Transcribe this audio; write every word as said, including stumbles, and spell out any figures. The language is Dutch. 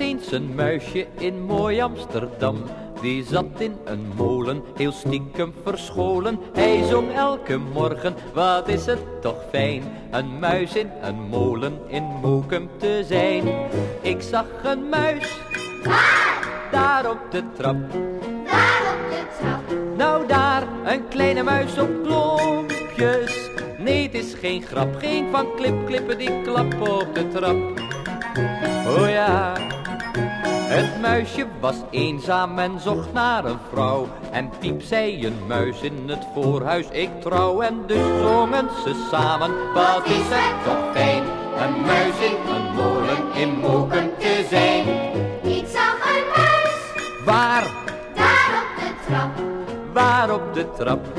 eens een muisje in mooi Amsterdam. Die zat in een molen, heel stiekem verscholen. Hij zong elke morgen, wat is het toch fijn, een muis in een molen in Mokum te zijn. Ik zag een muis, waar? Daar op de trap. Daar op de trap. Nou daar, een kleine muis op klompjes. Nee, het is geen grap, geen van klip, klippen die klappen op de trap. Oh ja. Het muisje was eenzaam en zocht naar een vrouw. En piep zei een muis in het voorhuis, ik trouw. En dus zongen ze samen, wat is het toch fijn, een muis in een molen in Mokum te zijn. Ik zag een muis, waar? daar op de trap. Waar op de trap?